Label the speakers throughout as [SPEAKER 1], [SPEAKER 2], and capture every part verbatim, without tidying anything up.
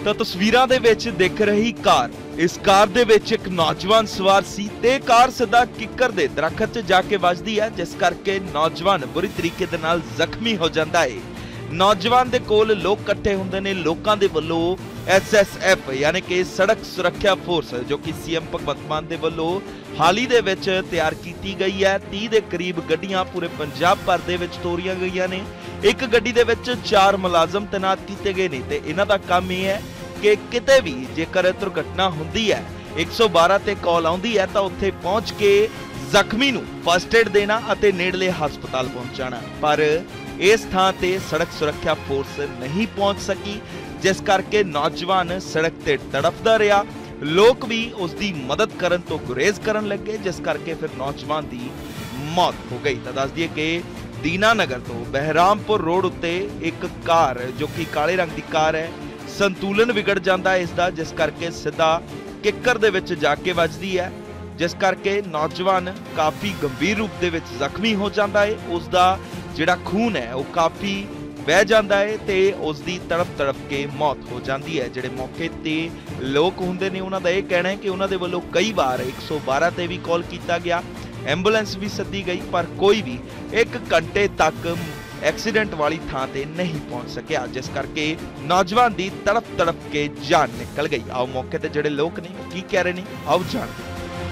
[SPEAKER 1] ਤਾਂ ਤਸਵੀਰਾਂ ਦੇ ਵਿੱਚ ਦਿਖ ਰਹੀ ਕਾਰ, ਇਸ ਕਾਰ ਦੇ ਵਿੱਚ ਇੱਕ ਨੌਜਵਾਨ ਸਵਾਰ ਸੀ ਤੇ ਕਾਰ ਸਿੱਧਾ ਕਿੱਕਰ ਦੇ ਦਰਖਤ 'ਚ ਜਾ ਕੇ ਵੱਜਦੀ ਹੈ, ਜਿਸ ਕਰਕੇ ਨੌਜਵਾਨ ਬੁਰੀ ਤਰੀਕੇ ਦੇ ਨਾਲ ਜ਼ਖਮੀ ਹੋ ਜਾਂਦਾ ਹੈ। ਨੌਜਵਾਨ ਦੇ ਕੋਲ ਲੋਕ ਇਕੱਠੇ ਹੁੰਦੇ ਨੇ। ਲੋਕਾਂ ਦੇ ਵੱਲੋਂ ਐਸ ਐਸ ਐਫ ਯਾਨੀ ਕਿ ਸੜਕ ਸੁਰੱਖਿਆ ਫੋਰਸ, ਜੋ ਕਿ ਸੀਐਮ ਭਗਵੰਤ ਮਾਨ ਦੇ ਵੱਲੋਂ ਹਾਲ ਹੀ ਦੇ ਵਿੱਚ ਤਿਆਰ ਕੀਤੀ ਗਈ ਹੈ, ਤੀਹ ਦੇ ਕਰੀਬ ਗੱਡੀਆਂ ਪੂਰੇ ਪੰਜਾਬ ਭਰ ਦੇ ਵਿੱਚ ਤੋਰੀਆਂ ਗਈਆਂ ਨੇ। ਇੱਕ ਗੱਡੀ ਦੇ ਵਿੱਚ ਚਾਰ ਮੁਲਾਜ਼ਮ ਤੈਨਾਤ ਕੀਤੇ ਗਏ ਨੇ ਤੇ ਇਹਨਾਂ ਦਾ ਕੰਮ ਇਹ ਹੈ ਕਿ ਕਿਤੇ ਵੀ ਜੇਕਰ ਦੁਰਘਟਨਾ ਹੁੰਦੀ ਹੈ, ਇੱਕ ਸੌ ਬਾਰਾਂ ਤੇ ਕਾਲ ਆਉਂਦੀ ਹੈ ਤਾਂ ਉੱਥੇ ਪਹੁੰਚ ਕੇ ਜ਼ਖਮੀ ਨੂੰ ਫਸਟ ਏਡ ਦੇਣਾ ਅਤੇ ਨੇੜਲੇ ਹਸਪਤਾਲ ਪਹੁੰਚਾਉਣਾ। ਪਰ ਇਸ ਥਾਂ ਤੇ ਸੜਕ ਸੁਰੱਖਿਆ ਫੋਰਸ ਨਹੀਂ ਪਹੁੰਚ ਸਕੀ, ਜਿਸ ਕਰਕੇ ਨੌਜਵਾਨ ਸੜਕ ਤੇ ਤੜਫਦਾ ਰਿਹਾ। ਲੋਕ ਵੀ ਉਸ ਦੀ ਮਦਦ ਕਰਨ ਤੋਂ ਗੁਰੇਜ਼ ਕਰਨ ਲੱਗੇ, ਜਿਸ ਕਰਕੇ ਫਿਰ ਨੌਜਵਾਨ ਦੀ ਮੌਤ ਹੋ ਗਈ। ਤਾਂ ਦੱਸ ਦਈਏ ਕਿ ਦੀਨਾਨਗਰ ਤੋਂ ਬਹਿਰਾਮਪੁਰ ਰੋਡ ਉੱਤੇ ਇੱਕ ਕਾਰ, ਜੋ ਕਿ ਕਾਲੇ ਰੰਗ ਦੀ ਕਾਰ ਹੈ, ਸੰਤੁਲਨ ਵਿਗੜ ਜਾਂਦਾ ਹੈ ਇਸ ਦਾ, ਜਿਸ ਕਰਕੇ ਸਿੱਧਾ ਕਿੱਕਰ ਦੇ ਵਿੱਚ ਜਾ ਕੇ ਵੱਜਦੀ ਹੈ, ਜਿਸ ਕਰਕੇ ਨੌਜਵਾਨ ਕਾਫੀ ਗੰਭੀਰ ਰੂਪ ਦੇ ਵਿੱਚ ਜ਼ਖਮੀ ਹੋ ਜਾਂਦਾ ਹੈ। ਉਸ ਦਾ ਜਿਹੜਾ ਖੂਨ ਹੈ ਉਹ ਕਾਫੀ ਵਹਿ ਜਾਂਦਾ ਹੈ ਤੇ ਉਸ ਦੀ ਤੜਪ ਤੜਪ ਕੇ ਮੌਤ ਹੋ ਜਾਂਦੀ ਹੈ। ਜਿਹੜੇ ਮੌਕੇ ਤੇ ਲੋਕ ਹੁੰਦੇ ਨੇ ਉਹਨਾਂ ਦਾ ਇਹ ਕਹਿਣਾ ਹੈ ਕਿ ਉਹਨਾਂ ਦੇ ਵੱਲੋਂ ਕਈ ਵਾਰ ਇੱਕ ਸੌ ਬਾਰਾਂ ਤੇ ਵੀ ਕਾਲ ਕੀਤਾ ਗਿਆ, ਐਂਬੂਲੈਂਸ ਵੀ ਸੱਦੀ ਗਈ, ਪਰ ਕੋਈ ਵੀ ਇੱਕ ਘੰਟੇ ਤੱਕ ਐਕਸੀਡੈਂਟ ਵਾਲੀ ਥਾਂ ਤੇ ਨਹੀਂ ਪਹੁੰਚ ਸਕਿਆ, ਜਿਸ ਕਰਕੇ ਨੌਜਵਾਨ ਦੀ ਤੜਪ ਤੜਪ ਕੇ ਜਾਨ ਨਿਕਲ ਗਈ। ਆਓ ਮੌਕੇ ਤੇ ਜਿਹੜੇ ਲੋਕ ਨੇ ਕੀ ਕਹਿ ਰਹੇ ਨੇ, ਆਓ ਜਾਣਦੇ।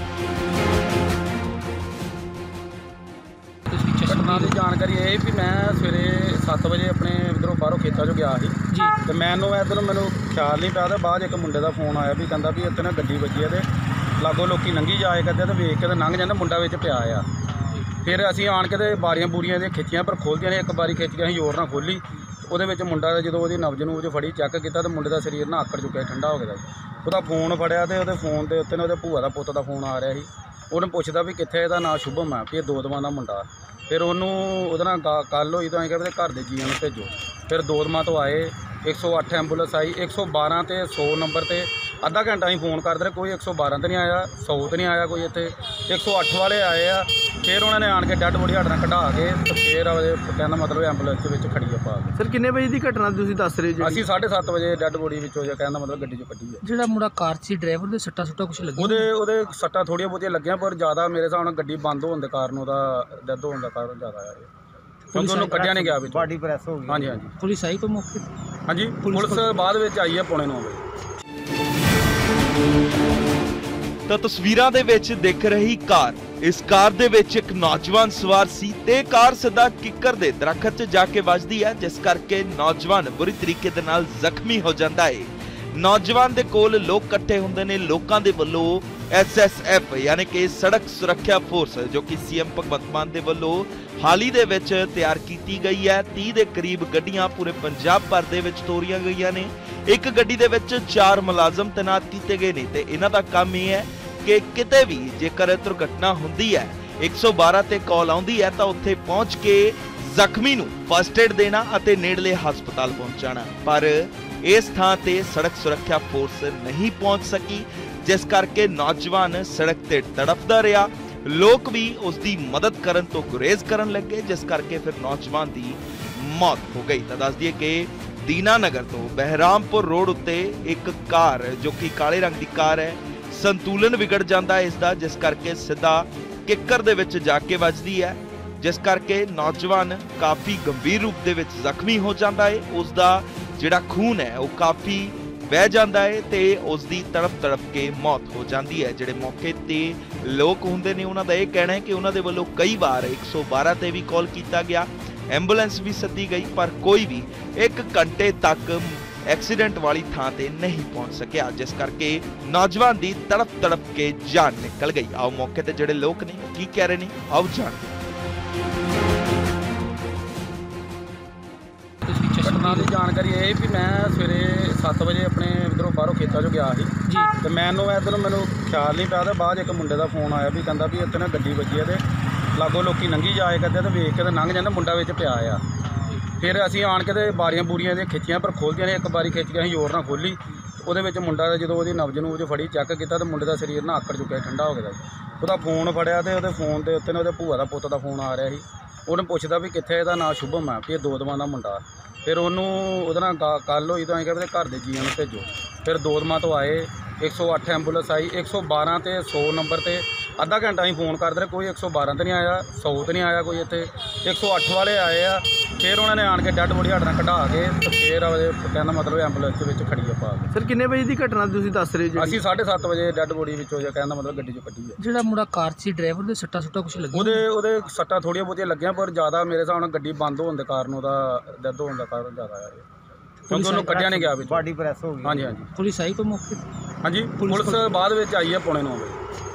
[SPEAKER 2] ਘਟਨਾ ਦੀ ਜਾਣਕਾਰੀ ਇਹ ਵੀ ਮੈਂ ਸਵੇਰੇ ਸੱਤ ਵਜੇ ਆਪਣੇ ਇੱਧਰੋਂ ਬਾਹਰੋਂ ਖੇਤਾਂ 'ਚੋਂ ਗਿਆ ਸੀ ਜੀ, ਤੇ ਮੈਨੂੰ ਇੱਧਰੋਂ ਮੈਨੂੰ ਖਿਆਲ ਨਹੀਂ ਪਿਆ ਤੇ ਬਾਅਦ ਇੱਕ ਮੁੰਡੇ ਦਾ ਫੋਨ ਆਇਆ ਵੀ ਕਹਿੰਦਾ ਵੀ ਇੱਥੇ ਨਾ ਗੱਡੀ ਵੱਜੀ ਹੈ ਤੇ ਲਾਗੋਂ ਲੋਕੀ ਲੰਘੀ ਜਾਏ ਕਰਦੇ ਤੇ ਵੇਖ ਕੇ ਤੇ ਲੰਘ ਜਾਂਦਾ, ਮੁੰਡਾ ਵਿੱਚ ਪਿਆ ਆ। ਫਿਰ ਅਸੀਂ ਆਣ ਕੇ ਤੇ ਬਾਰੀਆਂ ਬੂਰੀਆਂ ਦੀਆਂ ਖਿੱਚੀਆਂ, ਪਰ ਖੋਲ੍ਹਦੀਆਂ ਨੇ, ਇੱਕ ਬਾਰੀ ਖਿੱਚ ਕੇ ਅਸੀਂ ਜ਼ੋਰ ਨਾਲ ਖੋਲ੍ਹੀ। ਉਹਦੇ ਵਿੱਚ ਮੁੰਡਾ ਜਦੋਂ ਉਹਦੀ ਨਬਜ਼ ਨੂੰ ਫੜੀ ਚੈੱਕ ਕੀਤਾ ਤੇ ਮੁੰਡੇ ਦਾ ਸਰੀਰ ਨਾ ਆਕੜ ਚੁੱਕਿਆ, ਠੰਡਾ ਹੋ ਗਿਆ। ਉਹਦਾ ਫੋਨ ਫੜਿਆ ਤੇ ਉਹਦੇ ਫੋਨ ਦੇ ਉੱਤੇ ਨੇ ਉਹਦੇ ਭੂਆ ਦਾ ਪੁੱਤ ਦਾ ਫੋਨ ਆ ਰਿਹਾ ਸੀ। ਉਹਨੂੰ ਪੁੱਛਦਾ ਵੀ ਕਿੱਥੇ, ਇਹਦਾ ਨਾਂ ਸ਼ੁਭਮ ਆ, ਵੀ ਇਹ ਦੋਦਵਾਂ ਦਾ ਮੁੰਡਾ। ਫਿਰ ਉਹਨੂੰ ਉਹਦੇ ਨਾਲ ਗੱਲ ਹੋਈ ਤਾਂ ਅਸੀਂ ਕਹਿੰਦੇ ਘਰ ਦੇ ਜੀਆਂ ਨੂੰ ਭੇਜੋ। ਫਿਰ ਦੋਦਵਾਂ ਤੋਂ ਆਏ, ਇੱਕ ਸੌ ਅੱਠ ਐਂਬੂਲੈਂਸ ਆਈ, ਇੱਕ ਸੌ ਬਾਰਾਂ ਤੇ ਸੌ ਨੰਬਰ ਤੇ ਅੱਧਾ ਘੰਟਾ ਅਸੀਂ ਫੋਨ ਕਰਦੇ ਰਹੇ, ਕੋਈ ਇੱਕ ਸੌ ਬਾਰਾਂ ਤੇ ਨਹੀਂ ਆਇਆ, ਸੌ ਤੇ ਨਹੀਂ ਆਇਆ ਕੋਈ। ਇੱਥੇ ਇੱਕ ਸੌ ਅੱਠ ਵਾਲੇ ਆਏ ਆ। ਫਿਰ ਉਹਨਾਂ ਨੇ ਆਣ ਕੇ ਡੈਡ ਬੋਡੀ ਸਾਡੇ ਨਾਲ ਕਢਾ ਕੇ ਤੇ ਫਿਰ ਕਹਿੰਦਾ ਮਤਲਬ ਐਂਬੂਲੈਂਸ ਵਿੱਚ ਖੜੀ ਆ ਪਾ ਕੇ।
[SPEAKER 3] ਸਰ ਕਿੰਨੇ ਵਜੇ ਦੀ ਘਟਨਾ ਤੁਸੀਂ ਦੱਸ ਰਹੇ ਜੀ?
[SPEAKER 2] ਅਸੀਂ ਸਾਢੇ ਸੱਤ ਵਜੇ ਡੈਡ ਬੋਡੀ ਵਿੱਚੋਂ ਜਾਂ ਕਹਿੰਦਾ ਮਤਲਬ ਗੱਡੀ 'ਚ ਕੱਢੀ ਹੈ।
[SPEAKER 3] ਜਿਹੜਾ ਮੁੰਡਾ ਕਾਰ 'ਚ ਡਰਾਈਵਰ ਦੇ ਸੱਟਾ ਸੁੱਟਾ ਕੁਛ ਲੱਗਿਆ?
[SPEAKER 2] ਉਹਦੇ ਉਹਦੇ ਸੱਟਾਂ ਥੋੜ੍ਹੀਆਂ ਬਹੁਤੀਆਂ ਲੱਗੀਆਂ, ਪਰ ਜ਼ਿਆਦਾ ਮੇਰੇ ਹਿਸਾਬ ਨਾਲ ਗੱਡੀ ਬੰਦ ਹੋਣ ਦੇ ਕਾਰਨ ਉਹਦਾ ਡੈਥ ਹੋਣ ਦਾ ਕਾਰਨ ਜ਼ਿਆਦਾ ਆ, ਕਿਉਂਕਿ ਉਹਨੂੰ ਕੱਢਿਆ ਨਹੀਂ ਗਿਆ ਵਿੱਚ।
[SPEAKER 3] ਬਾਡੀ ਪ੍ਰੈਸ ਹੋ ਗਈ।
[SPEAKER 2] ਹਾਂਜੀ ਹਾਂਜੀ।
[SPEAKER 3] ਪੁਲਿਸ ਆਈ ਕੋਈ ਮੌਕੇ?
[SPEAKER 2] ਹਾਂਜੀ, ਪੁਲਿਸ ਬਾਅਦ ਵਿੱਚ ਆਈ ਹੈ ਪੌਣੇ ਨੌ ਵਜੇ।
[SPEAKER 1] ਤਾਂ ਤਸਵੀਰਾਂ ਦੇ ਵਿੱਚ ਦਿਖ ਰਹੀ ਕਾਰ, ਇਸ ਕਾਰ ਦੇ ਵਿੱਚ ਇੱਕ ਨੌਜਵਾਨ ਸਵਾਰ ਸੀ ਤੇ ਕਾਰ ਸਿੱਧਾ ਕਿੱਕਰ ਦੇ ਦਰਖਤ 'ਚ ਜਾ ਕੇ ਵੱਜਦੀ ਹੈ, ਜਿਸ ਕਰਕੇ ਨੌਜਵਾਨ ਬੁਰੀ ਤਰੀਕੇ ਦੇ ਨਾਲ ਜ਼ਖਮੀ ਹੋ ਜਾਂਦਾ ਹੈ। ਨੌਜਵਾਨ ਦੇ ਕੋਲ ਲੋਕ ਇਕੱਠੇ ਹੁੰਦੇ ਨੇ। ਲੋਕਾਂ ਦੇ ਵੱਲੋਂ ਐਸ ਐਸ ਐਫ ਯਾਨੀ ਕਿ ਸੜਕ ਸੁਰੱਖਿਆ ਫੋਰਸ, ਜੋ ਕਿ ਸੀਐਮ ਭਗਵੰਤ ਮਾਨ ਦੇ ਵੱਲੋਂ ਹਾਲ ਹੀ ਦੇ ਵਿੱਚ ਤਿਆਰ ਕੀਤੀ ਗਈ ਹੈ, ਤੀਹ ਦੇ ਕਰੀਬ ਗੱਡੀਆਂ ਪੂਰੇ ਪੰਜਾਬ ਭਰ ਦੇ ਵਿੱਚ ਤੋਰੀਆਂ ਗਈਆਂ ਨੇ। ਇੱਕ ਗੱਡੀ ਦੇ ਵਿੱਚ ਚਾਰ ਮੁਲਾਜ਼ਮ ਤੈਨਾਤ ਕੀਤੇ ਗਏ ਨੇ ਤੇ ਇਹਨਾਂ ਦਾ ਕੰਮ ਇਹ ਹੈ ਕਿ ਕਿਤੇ ਵੀ ਜੇਕਰ ਦੁਰਘਟਨਾ ਹੁੰਦੀ ਹੈ, ਇੱਕ ਸੌ ਬਾਰਾਂ ਤੇ ਕਾਲ ਆਉਂਦੀ ਹੈ ਤਾਂ ਉੱਥੇ ਪਹੁੰਚ ਕੇ ਜ਼ਖਮੀ ਨੂੰ ਫਸਟ ਏਡ ਦੇਣਾ ਅਤੇ ਨੇੜਲੇ ਹਸਪਤਾਲ ਪਹੁੰਚਾਉਣਾ। ਪਰ ਇਸ ਥਾਂ ਤੇ ਸੜਕ ਸੁਰੱਖਿਆ ਫੋਰਸ ਨਹੀਂ ਪਹੁੰਚ ਸਕੀ, ਜਿਸ ਕਰਕੇ ਨੌਜਵਾਨ ਸੜਕ ਤੇ ਤੜਫਦਾ ਰਿਹਾ। ਲੋਕ ਵੀ ਉਸ ਦੀ ਮਦਦ ਕਰਨ ਤੋਂ ਗੁਰੇਜ਼ ਕਰਨ ਲੱਗੇ, ਜਿਸ ਕਰਕੇ ਫਿਰ ਨੌਜਵਾਨ ਦੀ ਮੌਤ ਹੋ ਗਈ। ਤਾਂ ਦੱਸ ਦਈਏ ਕਿ ਦੀਨਾਨਗਰ ਤੋਂ ਬਹਿਰਾਮਪੁਰ ਰੋਡ ਉੱਤੇ ਇੱਕ ਕਾਰ, ਜੋ ਕਿ ਕਾਲੇ ਰੰਗ ਦੀ ਕਾਰ ਹੈ, ਸੰਤੁਲਨ ਵਿਗੜ ਜਾਂਦਾ ਹੈ ਇਸ ਦਾ, ਜਿਸ ਕਰਕੇ ਸਿੱਧਾ ਕਿੱਕਰ ਦੇ ਵਿੱਚ ਜਾ ਕੇ ਵੱਜਦੀ ਹੈ, ਜਿਸ ਕਰਕੇ ਨੌਜਵਾਨ ਕਾਫੀ ਗੰਭੀਰ ਰੂਪ ਦੇ ਵਿੱਚ ਜ਼ਖਮੀ ਹੋ ਜਾਂਦਾ ਹੈ। ਉਸ ਦਾ ਜਿਹੜਾ ਖੂਨ ਹੈ ਉਹ ਕਾਫੀ ਵਹਿ ਜਾਂਦਾ ਹੈ ਤੇ ਉਸ ਦੀ ਤੜਪ ਤੜਪ ਕੇ ਮੌਤ ਹੋ ਜਾਂਦੀ ਹੈ। ਜਿਹੜੇ ਮੌਕੇ ਤੇ ਲੋਕ ਹੁੰਦੇ ਨੇ ਉਹਨਾਂ ਦਾ ਇਹ ਕਹਿਣਾ ਹੈ ਕਿ ਉਹਨਾਂ ਦੇ ਵੱਲੋਂ ਕਈ ਵਾਰ ਇੱਕ ਸੌ ਬਾਰਾਂ ਤੇ ਵੀ ਕਾਲ ਕੀਤਾ ਗਿਆ, ਐਂਬੂਲੈਂਸ ਵੀ ਸੱਦੀ ਗਈ, ਪਰ ਕੋਈ ਵੀ ਇੱਕ ਘੰਟੇ ਤੱਕ ਐਕਸੀਡੈਂਟ ਵਾਲੀ ਥਾਂ ਤੇ ਨਹੀਂ ਪਹੁੰਚ ਸਕਿਆ, ਜਿਸ ਕਰਕੇ ਨੌਜਵਾਨ ਦੀ ਤੜਪ ਤੜਪ ਕੇ ਜਾਨ ਨਿਕਲ ਗਈ। ਆਓ ਮੌਕੇ ਤੇ ਜਿਹੜੇ ਲੋਕ ਨੇ ਕੀ ਕਹਿ ਰਹੇ ਨੇ, ਆਓ ਜਾਣਦੇ।
[SPEAKER 2] ਘਟਨਾ ਦੀ ਜਾਣਕਾਰੀ ਇਹ ਵੀ ਮੈਂ ਸਵੇਰੇ ਸੱਤ ਵਜੇ ਆਪਣੇ ਇੱਧਰੋਂ ਬਾਹਰੋਂ ਖੇਤਾਂ 'ਚੋਂ ਗਿਆ ਸੀ ਜੀ, ਤੇ ਮੈਨੂੰ ਇੱਧਰੋਂ ਮੈਨੂੰ ਖਿਆਲ ਨਹੀਂ ਪਿਆ ਤੇ ਬਾਅਦ ਇੱਕ ਮੁੰਡੇ ਦਾ ਫੋਨ ਆਇਆ ਵੀ ਕਹਿੰਦਾ ਵੀ ਇੱਥੇ ਨਾ ਗੱਡੀ ਵੱਜੀ ਹੈ ਤੇ ਲਾਗੋਂ ਲੋਕੀ ਲੰਘੀ ਜਾਏ ਕਰਦੇ ਤੇ ਵੇਖ ਕੇ ਤੇ ਲੰਘ ਜਾਂਦਾ, ਮੁੰਡਾ ਵਿੱਚ ਪਿਆ ਆ। ਫਿਰ ਅਸੀਂ ਆਣ ਕੇ ਤੇ ਬਾਰੀਆਂ ਬੂਰੀਆਂ ਦੀਆਂ ਖਿੱਚੀਆਂ, ਪਰ ਖੋਲ੍ਹਦੀਆਂ ਨੇ, ਇੱਕ ਬਾਰੀ ਖਿੱਚ ਕੇ ਅਸੀਂ ਜ਼ੋਰ ਨਾਲ ਖੋਲ੍ਹੀ। ਉਹਦੇ ਵਿੱਚ ਮੁੰਡਾ ਜਦੋਂ ਉਹਦੀ ਨਬਜ਼ ਨੂੰ ਫੜੀ ਚੈੱਕ ਕੀਤਾ ਤੇ ਮੁੰਡੇ ਦਾ ਸਰੀਰ ਨਾ ਆਕੜ ਚੁੱਕਿਆ, ਠੰਡਾ ਹੋ ਗਿਆ। ਉਹਦਾ ਫੋਨ ਫੜਿਆ ਤੇ ਉਹਦੇ ਫੋਨ ਦੇ ਉੱਤੇ ਨੇ ਉਹਦੇ ਭੂਆ ਦਾ ਪੁੱਤ ਦਾ ਫੋਨ ਆ ਰਿਹਾ ਸੀ। ਉਹਨੂੰ ਪੁੱਛਦਾ ਵੀ ਕਿੱਥੇ, ਇਹਦਾ ਨਾਂ ਸ਼ੁਭਮ ਆ, ਵੀ ਇਹ ਦੋਦਵਾਂ ਦਾ ਮੁੰਡਾ। ਫਿਰ ਉਹਨੂੰ ਉਹਦੇ ਨਾਲ ਗੱਲ ਹੋਈ ਤਾਂ ਅਸੀਂ ਕਹਿੰਦੇ ਘਰ ਦੇ ਜੀਆਂ ਨੂੰ ਭੇਜੋ। ਫਿਰ ਦੋਦਮਾ ਤੋਂ ਆਏ, ਇੱਕ ਸੌ ਅੱਠ ਐਂਬੂਲੈਂਸ ਆਈ, ਇੱਕ ਸੌ ਬਾਰਾਂ ਤੇ ਸੌ ਨੰਬਰ ਤੇ ਅੱਧਾ ਘੰਟਾ ਅਸੀਂ ਫੋਨ ਕਰਦੇ ਰਹੇ, ਕੋਈ ਇੱਕ ਸੌ ਬਾਰਾਂ ਤੇ ਨਹੀਂ ਆਇਆ, ਸੌ ਤੇ ਨਹੀਂ ਆਇਆ ਕੋਈ ਇੱਥੇ। ਇੱਕ ਸੌ ਅੱਠ ਵਾਲੇ ਆਏ ਆ, ਫਿਰ ਉਹਨਾਂ ਨੇ ਆਣ ਕੇ ਡੈੱਡ ਬੋਡੀ ਸਾਡੇ ਨਾਲ ਕਢਾ ਕੇ ਤੇ ਫਿਰ ਕਹਿੰਦਾ ਮਤਲਬ ਐਂਬੂਲੈਂਸ ਦੇ ਵਿੱਚ ਖੜੀ ਆ ਪਾ ਕੇ।
[SPEAKER 3] ਸਰ ਕਿੰਨੇ ਵਜੇ ਦੀ ਘਟਨਾ ਤੁਸੀਂ ਦੱਸ ਰਹੇ ਜੀ?
[SPEAKER 2] ਅਸੀਂ ਸਾਢੇ ਸੱਤ ਵਜੇ ਡੈੱਡ ਬੋਡੀ ਵਿੱਚੋਂ ਜਾਂ ਕਹਿੰਦਾ ਮਤਲਬ ਗੱਡੀ 'ਚੋਂ ਕੱਢੀ ਆ।
[SPEAKER 3] ਜਿਹੜਾ ਮੁੰਡਾ ਕਾਰ 'ਚ ਸੀ ਡਰਾਈਵਰ ਦੇ ਸੱਟਾ ਸੁੱਟਾ ਕੁਝ ਲੱਗਿਆ?
[SPEAKER 2] ਉਹਦੇ ਉਹਦੇ ਸੱਟਾਂ ਥੋੜ੍ਹੀਆਂ ਬਹੁਤੀਆਂ ਲੱਗੀਆਂ, ਪਰ ਜ਼ਿਆਦਾ ਮੇਰੇ ਹਿਸਾਬ ਨਾਲ ਗੱਡੀ ਬੰਦ ਹੋਣ ਦੇ ਕਾਰਨ ਉਹਦਾ ਡੈਥ ਹੋਣ ਦਾ ਕਾਰਨ ਜ਼ਿਆਦਾ ਆ ਇਹ, ਕਿਉਂਕਿ ਉਹਨੂੰ ਕੱਢਿਆ ਨਹੀਂ ਗਿਆ ਵਿੱਚ।
[SPEAKER 3] ਬਾਡੀ ਪ੍ਰੈਸ ਹੋ ਗਈ।
[SPEAKER 2] ਹਾਂਜੀ ਹਾਂਜੀ
[SPEAKER 3] ਪੁਲਿਸ ਆਈ ਕੋਈ ਮੌਕੇ ਤੇ?
[SPEAKER 2] ਹਾਂਜੀ ਪੁਲਿਸ ਬਾਅਦ ਵਿੱਚ ਆਈ ਹੈ ਪੌਣੇ ਨੌ ਵਜੇ।